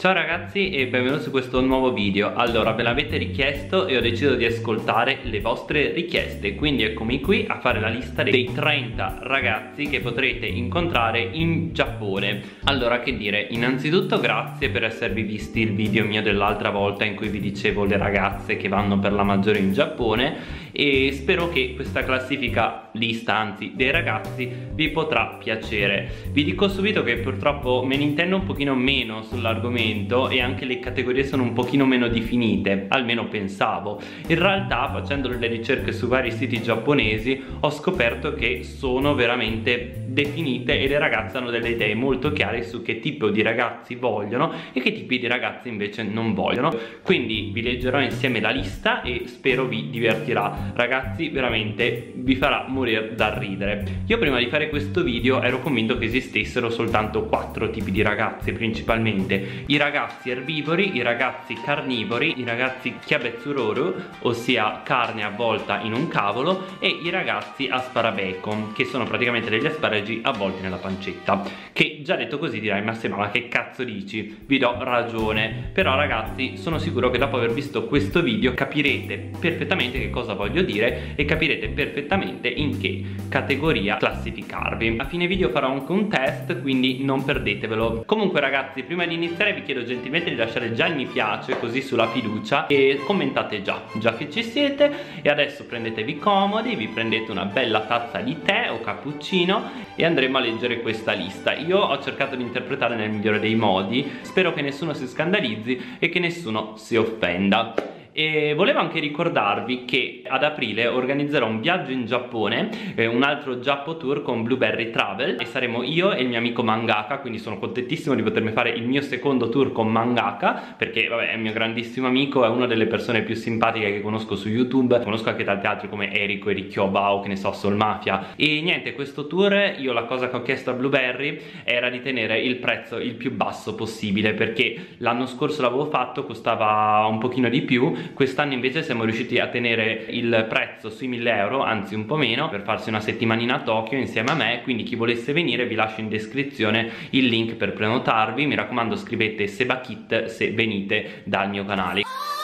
Ciao ragazzi e benvenuti su questo nuovo video. Allora, ve l'avete richiesto e ho deciso di ascoltare le vostre richieste, quindi eccomi qui a fare la lista dei 30 ragazzi che potrete incontrare in Giappone. Allora, che dire, innanzitutto grazie per esservi visti il video mio dell'altra volta in cui vi dicevo le ragazze che vanno per la maggiore in Giappone, e spero che questa classifica lista, anzi dei ragazzi, vi potrà piacere. Vi dico subito che purtroppo me ne intendo un pochino meno sull'argomento e anche le categorie sono un pochino meno definite, almeno pensavo. In realtà, facendo delle ricerche su vari siti giapponesi, ho scoperto che sono veramente definite e le ragazze hanno delle idee molto chiare su che tipo di ragazzi vogliono e che tipi di ragazzi invece non vogliono. Quindi vi leggerò insieme la lista e spero vi divertirà. Ragazzi, veramente vi farà morire dal ridere. Io prima di fare questo video ero convinto che esistessero soltanto 4 tipi di ragazzi, principalmente i ragazzi erbivori, i ragazzi carnivori, i ragazzi kiabetsuroru, ossia carne avvolta in un cavolo, e i ragazzi asparabacon, che sono praticamente degli asparagi avvolti nella pancetta. Che già detto così dirai: ma se, ma che cazzo dici? Vi do ragione. Però ragazzi, sono sicuro che dopo aver visto questo video capirete perfettamente che cosa voglio dire e capirete perfettamente in che categoria classificarvi. A fine video farò anche un test, quindi non perdetevelo. Comunque ragazzi, prima di iniziare vi chiedo gentilmente di lasciare già il mi piace, così sulla fiducia, e commentate già che ci siete. E adesso prendetevi comodi, vi prendete una bella tazza di tè o cappuccino e andremo a leggere questa lista. Io ho cercato di interpretare nel migliore dei modi, spero che nessuno si scandalizzi e che nessuno si offenda. E volevo anche ricordarvi che ad aprile organizzerò un viaggio in Giappone, un altro Giappo Tour con Blueberry Travel, e saremo io e il mio amico mangaka, quindi sono contentissimo di potermi fare il mio secondo tour con mangaka, perché vabbè, è un mio grandissimo amico, è una delle persone più simpatiche che conosco su YouTube. Conosco anche tanti altri come Eriko, Erikyoba o che ne so, Soul Mafia. E niente, questo tour, io la cosa che ho chiesto a Blueberry era di tenere il prezzo il più basso possibile, perché l'anno scorso l'avevo fatto, costava un pochino di più. Quest'anno invece siamo riusciti a tenere il prezzo sui 1000 euro, anzi un po' meno, per farsi una settimanina a Tokyo insieme a me. Quindi chi volesse venire, vi lascio in descrizione il link per prenotarvi. Mi raccomando, scrivete Sebakit se venite dal mio canale.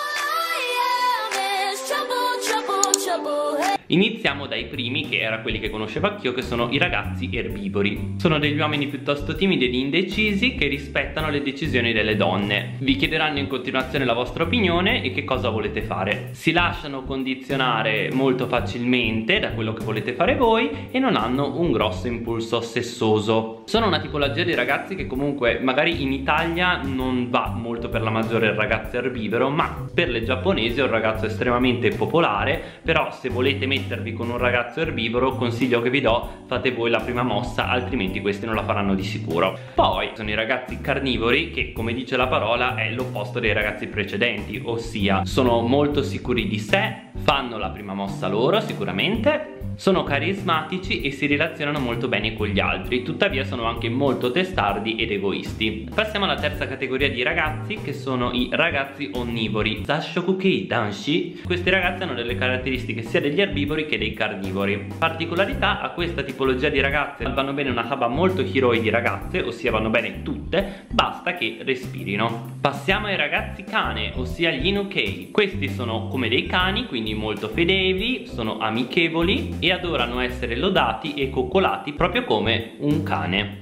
Iniziamo dai primi, che era quelli che conoscevo anch'io, che sono i ragazzi erbivori. Sono degli uomini piuttosto timidi ed indecisi che rispettano le decisioni delle donne. Vi chiederanno in continuazione la vostra opinione e che cosa volete fare. Si lasciano condizionare molto facilmente da quello che volete fare voi e non hanno un grosso impulso sessuoso. Sono una tipologia di ragazzi che comunque magari in Italia non va molto per la maggiore il ragazzo erbivoro, ma per le giapponesi è un ragazzo estremamente popolare. Però se volete mettervi con un ragazzo erbivoro, consiglio che vi do: fate voi la prima mossa, altrimenti questi non la faranno di sicuro. Poi sono i ragazzi carnivori, che come dice la parola è l'opposto dei ragazzi precedenti, ossia sono molto sicuri di sé, fanno la prima mossa loro sicuramente, sono carismatici e si relazionano molto bene con gli altri, tuttavia sono anche molto testardi ed egoisti. Passiamo alla terza categoria di ragazzi, che sono i ragazzi onnivori, Zashokuki Danshi. Questi ragazzi hanno delle caratteristiche sia degli erbivori che dei carnivori. Particolarità: a questa tipologia di ragazze vanno bene una haba molto hiroi di ragazze, ossia vanno bene tutte, basta che respirino. Passiamo ai ragazzi cane, ossia gli Inukei. Questi sono come dei cani, quindi molto fedeli, sono amichevoli e adorano essere lodati e coccolati proprio come un cane.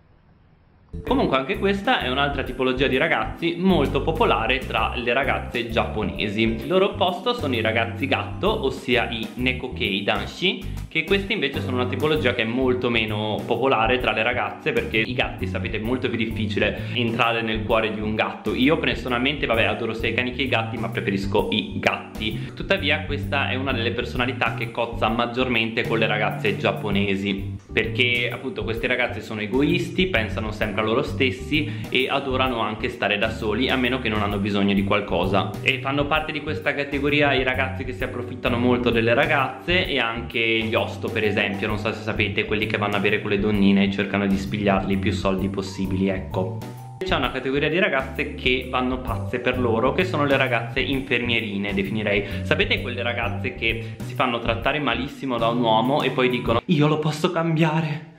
Comunque anche questa è un'altra tipologia di ragazzi molto popolare tra le ragazze giapponesi. Il loro opposto sono i ragazzi gatto, ossia i Nekokei Danshi, che questi invece sono una tipologia che è molto meno popolare tra le ragazze, perché i gatti, sapete, è molto più difficile entrare nel cuore di un gatto. Io personalmente, vabbè, adoro sia i cani che i gatti, ma preferisco i gatti. Tuttavia questa è una delle personalità che cozza maggiormente con le ragazze giapponesi, perché appunto questi ragazzi sono egoisti, pensano sempre a loro stessi e adorano anche stare da soli, a meno che non hanno bisogno di qualcosa. E fanno parte di questa categoria i ragazzi che si approfittano molto delle ragazze, e anche gli hosto, per esempio, non so se sapete, quelli che vanno a bere con le donnine e cercano di spigliargli i più soldi possibili, ecco. C'è una categoria di ragazze che vanno pazze per loro, che sono le ragazze infermierine, definirei. Sapete, quelle ragazze che si fanno trattare malissimo da un uomo e poi dicono: io lo posso cambiare,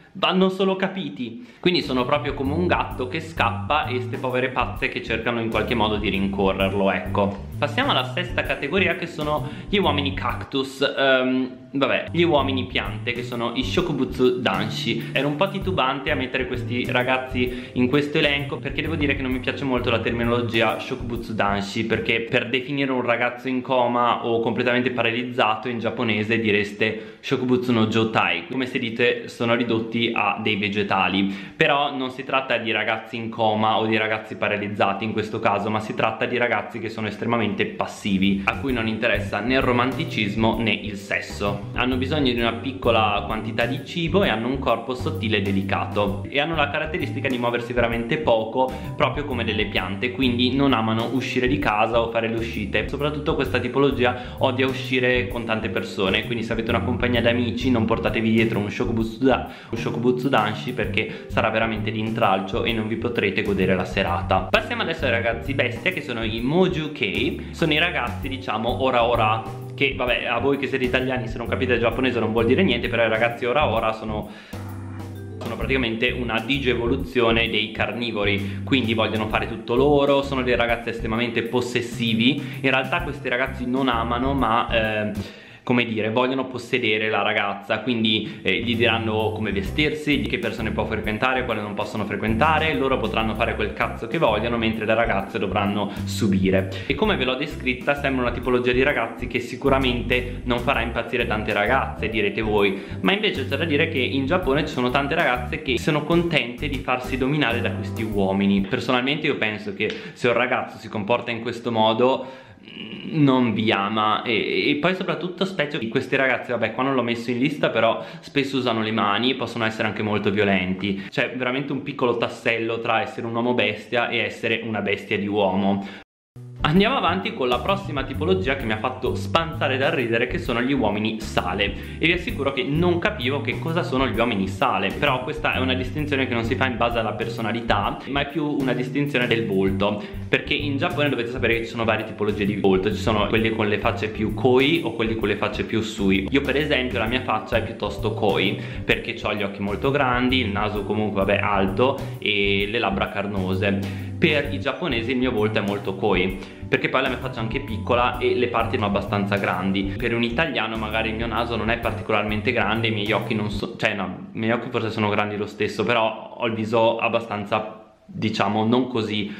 vanno solo capiti. Quindi sono proprio come un gatto che scappa e ste povere pazze che cercano in qualche modo di rincorrerlo, ecco. Passiamo alla sesta categoria, che sono gli uomini cactus. Vabbè, gli uomini piante, che sono i Shokubutsu Danshi. Ero un po' titubante a mettere questi ragazzi in questo elenco, perché devo dire che non mi piace molto la terminologia Shokubutsu Danshi, perché per definire un ragazzo in coma o completamente paralizzato in giapponese direste Shokubutsu no Jotai, come se dite sono ridotti a dei vegetali. Però non si tratta di ragazzi in coma o di ragazzi paralizzati in questo caso, ma si tratta di ragazzi che sono estremamente passivi, a cui non interessa né il romanticismo né il sesso. Hanno bisogno di una piccola quantità di cibo e hanno un corpo sottile e delicato, e hanno la caratteristica di muoversi veramente poco, proprio come delle piante, quindi non amano uscire di casa o fare le uscite. Soprattutto questa tipologia odia uscire con tante persone, quindi se avete una compagnia d'amici non portatevi dietro un Shokubutsu Danshi, perché sarà veramente di intralcio e non vi potrete godere la serata. Passiamo adesso ai ragazzi bestia, che sono i Moju-kei. Sono i ragazzi, diciamo, ora, che vabbè, a voi che siete italiani, se non capite il giapponese non vuol dire niente, però i ragazzi ora sono praticamente una digievoluzione dei carnivori, quindi vogliono fare tutto loro, sono dei ragazzi estremamente possessivi. In realtà questi ragazzi non amano, ma come dire, vogliono possedere la ragazza, quindi gli diranno come vestirsi, che persone può frequentare, quale non possono frequentare. Loro potranno fare quel cazzo che vogliono, mentre le ragazze dovranno subire. E come ve l'ho descritta, sembra una tipologia di ragazzi che sicuramente non farà impazzire tante ragazze, direte voi, ma invece c'è da dire che in Giappone ci sono tante ragazze che sono contente di farsi dominare da questi uomini. Personalmente io penso che se un ragazzo si comporta in questo modo non vi ama, e poi soprattutto specie di questi ragazzi, vabbè, qua non l'ho messo in lista, però spesso usano le mani e possono essere anche molto violenti. C'è veramente un piccolo tassello tra essere un uomo bestia e essere una bestia di uomo. Andiamo avanti con la prossima tipologia che mi ha fatto spanzare dal ridere, che sono gli uomini sale. E vi assicuro che non capivo che cosa sono gli uomini sale, però questa è una distinzione che non si fa in base alla personalità, ma è più una distinzione del volto, perché in Giappone dovete sapere che ci sono varie tipologie di volto. Ci sono quelli con le facce più koi o quelli con le facce più sui. Io per esempio la mia faccia è piuttosto koi, perché ho gli occhi molto grandi, il naso comunque vabbè alto e le labbra carnose. Per i giapponesi il mio volto è molto koi, perché poi la mia faccia è anche piccola e le parti sono abbastanza grandi. Per un italiano magari il mio naso non è particolarmente grande, i miei occhi non sono, cioè no, i miei occhi forse sono grandi lo stesso, però ho il viso abbastanza, diciamo, non così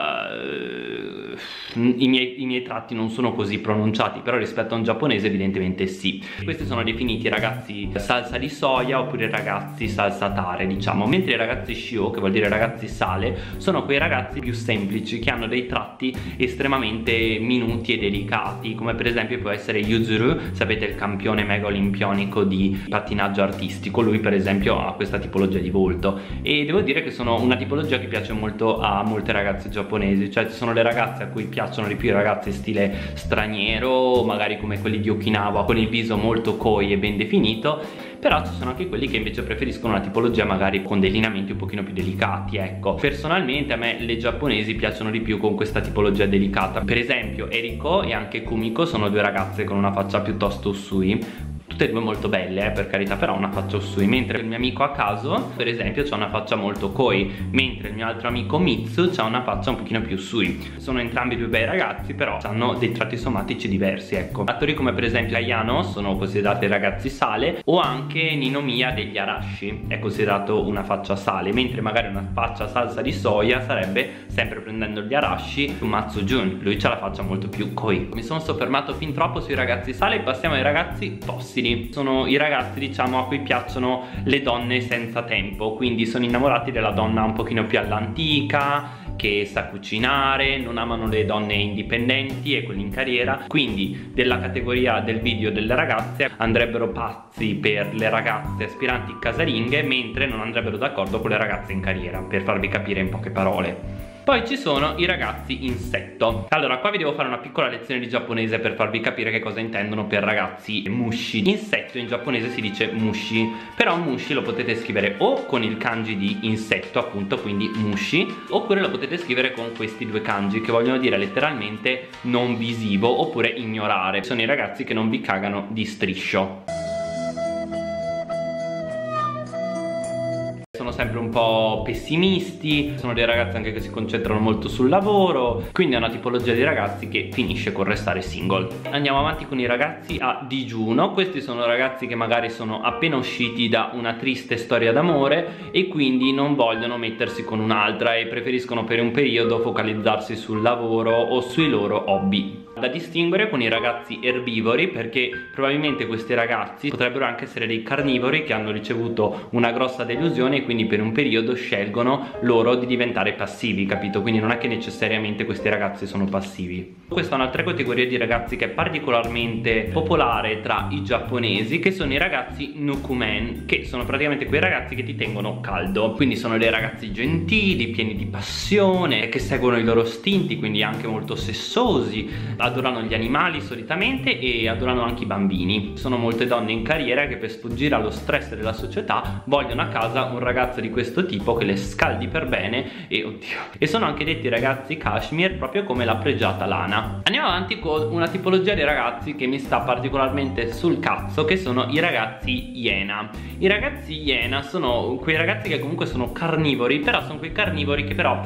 i miei tratti non sono così pronunciati, però rispetto a un giapponese evidentemente sì. Questi sono definiti ragazzi salsa di soia oppure ragazzi salsa tare, diciamo, mentre i ragazzi shio, che vuol dire ragazzi sale, sono quei ragazzi più semplici che hanno dei tratti estremamente minuti e delicati, come per esempio può essere Yuzuru, sapete, il campione mega olimpionico di pattinaggio artistico. Lui per esempio ha questa tipologia di volto, e devo dire che sono una tipologia che piace molto a molte ragazze giapponesi. Cioè ci sono le ragazze a cui piacciono di più i ragazzi stile straniero, magari come quelli di Okinawa, con il viso molto koi e ben definito, però ci sono anche quelli che invece preferiscono una tipologia magari con dei lineamenti un pochino più delicati, ecco. Personalmente a me le giapponesi piacciono di più con questa tipologia delicata. Per esempio Eriko e anche Kumiko sono due ragazze con una faccia piuttosto usui, tutte e due molto belle, per carità, però una faccia usui, mentre il mio amico Akazo per esempio ha una faccia molto koi, mentre il mio altro amico Mitsu ha una faccia un pochino più usui. Sono entrambi due bei ragazzi, però hanno dei tratti somatici diversi, ecco. Attori come per esempio Ayano sono considerati ragazzi sale, o anche Ninomiya degli Arashi è considerato una faccia sale, mentre magari una faccia salsa di soia sarebbe, sempre prendendo gli Arashi, Matsujun. Lui ha la faccia molto più koi. Mi sono soffermato fin troppo sui ragazzi sale, passiamo ai ragazzi fossili. Sono i ragazzi, diciamo, a cui piacciono le donne senza tempo, quindi sono innamorati della donna un pochino più all'antica, che sa cucinare, non amano le donne indipendenti e quelle in carriera. Quindi della categoria del video delle ragazze andrebbero pazzi per le ragazze aspiranti casalinghe, mentre non andrebbero d'accordo con le ragazze in carriera, per farvi capire in poche parole. Poi ci sono i ragazzi insetto. Allora qua vi devo fare una piccola lezione di giapponese per farvi capire che cosa intendono per ragazzi mushi. Insetto in giapponese si dice mushi, però mushi lo potete scrivere o con il kanji di insetto, appunto, quindi mushi, oppure lo potete scrivere con questi due kanji che vogliono dire letteralmente non visivo oppure ignorare. Sono i ragazzi che non vi cagano di striscio. sempre un po' pessimisti, sono dei ragazzi anche che si concentrano molto sul lavoro, quindi è una tipologia di ragazzi che finisce con restare single. Andiamo avanti con i ragazzi a digiuno. Questi sono ragazzi che magari sono appena usciti da una triste storia d'amore e quindi non vogliono mettersi con un'altra e preferiscono per un periodo focalizzarsi sul lavoro o sui loro hobby. Da distinguere con i ragazzi erbivori, perché probabilmente questi ragazzi potrebbero anche essere dei carnivori che hanno ricevuto una grossa delusione e quindi per un periodo scelgono loro di diventare passivi, capito? Quindi non è che necessariamente questi ragazzi sono passivi. Questa è un'altra categoria di ragazzi che è particolarmente popolare tra i giapponesi, che sono i ragazzi nukumen, che sono praticamente quei ragazzi che ti tengono caldo. Quindi sono dei ragazzi gentili, pieni di passione, che seguono i loro istinti, quindi anche molto sessosi, adorano gli animali solitamente e adorano anche i bambini. Sono molte donne in carriera che per sfuggire allo stress della società vogliono a casa un ragazzo di questo tipo che le scaldi per bene e oddio. E sono anche detti ragazzi cashmere, proprio come la pregiata lana. Andiamo avanti con una tipologia di ragazzi che mi sta particolarmente sul cazzo, che sono i ragazzi iena. I ragazzi iena sono quei ragazzi che comunque sono carnivori, però sono quei carnivori che però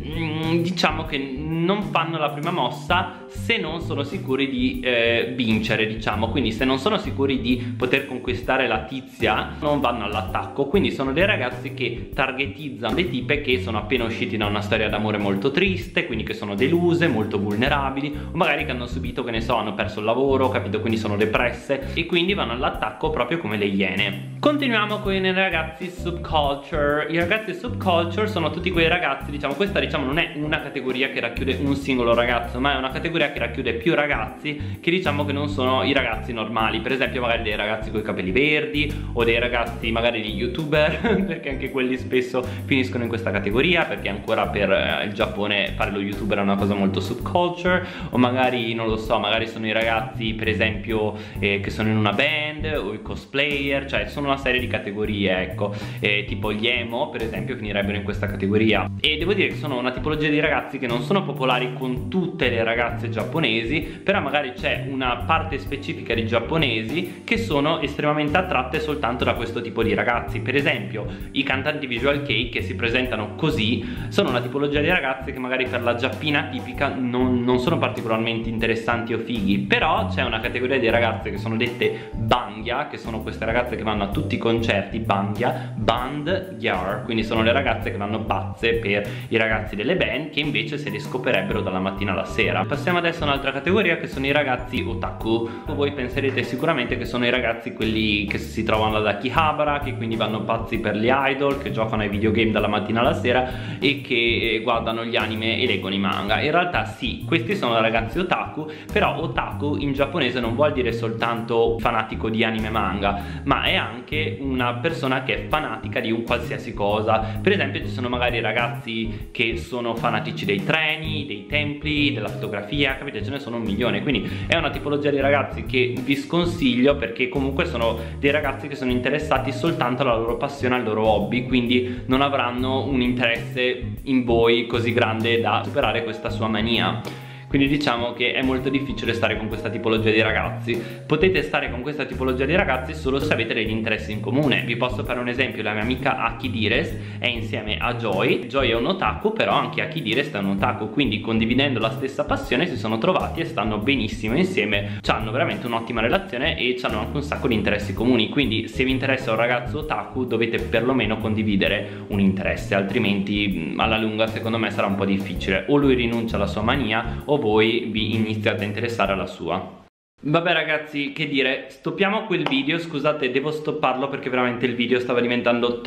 diciamo che non fanno la prima mossa se non sono sicuri di vincere, diciamo. Quindi se non sono sicuri di poter conquistare la tizia non vanno all'attacco. Quindi sono dei ragazzi che targetizzano le tipe che sono appena usciti da una storia d'amore molto triste, quindi che sono deluse, molto vulnerabili, o magari che hanno subito, che ne so, hanno perso il lavoro, capito? Quindi sono depresse e quindi vanno all'attacco proprio come le iene. Continuiamo con i ragazzi subculture. I ragazzi subculture sono tutti quei ragazzi, diciamo, questa diciamo non è una categoria che racchiude un singolo ragazzo, ma è una categoria che racchiude più ragazzi che diciamo che non sono i ragazzi normali. Per esempio magari dei ragazzi con i capelli verdi o dei ragazzi magari di youtuber perché anche quelli spesso finiscono in questa categoria, perché ancora per il Giappone fare lo youtuber è una cosa molto subculture. O magari non lo so, magari sono i ragazzi per esempio che sono in una band, o i cosplayer, cioè sono una serie di categorie, ecco. Tipo gli emo per esempio finirebbero in questa categoria. E devo dire che sono una tipologia di ragazzi che non sono popolari con tutte le ragazze giapponesi, però magari c'è una parte specifica di giapponesi che sono estremamente attratte soltanto da questo tipo di ragazzi. Per esempio i cantanti visual kei che si presentano così sono una tipologia di ragazzi che magari per la giappina tipica non sono particolarmente interessanti o fighi, però c'è una categoria di ragazze che sono dette bangya, che sono queste ragazze che vanno a tutti i concerti, bangya, band yar, quindi sono le ragazze che vanno pazze per i ragazzi delle band, che invece se li scoperebbero dalla mattina alla sera. Passiamo adesso a un'altra categoria, che sono i ragazzi otaku. Voi penserete sicuramente che sono i ragazzi quelli che si trovano ad Akihabara, che quindi vanno pazzi per gli idol, che giocano ai videogame dalla mattina alla sera e che guardano gli anime e leggono i manga. In realtà sì, questi sono ragazzi otaku, però otaku in giapponese non vuol dire soltanto fanatico di anime e manga, ma è anche una persona che è fanatica di un qualsiasi cosa. Per esempio ci sono magari ragazzi che sono fanatici dei treni, dei templi, della fotografia, capite? Ce ne sono un milione, quindi è una tipologia di ragazzi che vi sconsiglio, perché comunque sono dei ragazzi che sono interessati soltanto alla loro passione, al loro hobby, quindi non avranno un interesse in voi così grande da superare questa sua mania. Quindi diciamo che è molto difficile stare con questa tipologia di ragazzi. Potete stare con questa tipologia di ragazzi solo se avete degli interessi in comune. Vi posso fare un esempio: la mia amica Akidires è insieme a Joy. Joy è un otaku, però anche Akidires è un otaku, quindi condividendo la stessa passione si sono trovati e stanno benissimo insieme. Hanno veramente un'ottima relazione e hanno anche un sacco di interessi comuni. Quindi se vi interessa un ragazzo otaku dovete perlomeno condividere un interesse, altrimenti alla lunga secondo me sarà un po' difficile. O lui rinuncia alla sua mania o voi vi iniziate a interessare alla sua. Vabbè ragazzi, che dire, stoppiamo quel video. Scusate, devo stopparlo perché veramente il video stava diventando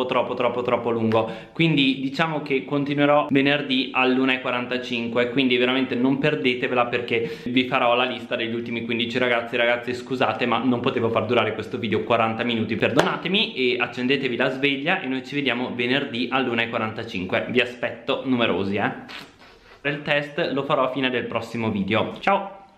troppo lungo. Quindi diciamo che continuerò venerdì all'1:45, quindi veramente non perdetevela, perché vi farò la lista degli ultimi 15 ragazzi. Ragazzi scusate, ma non potevo far durare questo video 40 minuti, perdonatemi, e accendetevi la sveglia e noi ci vediamo venerdì all'1:45. Vi aspetto numerosi, Il test lo farò a fine del prossimo video. Ciao!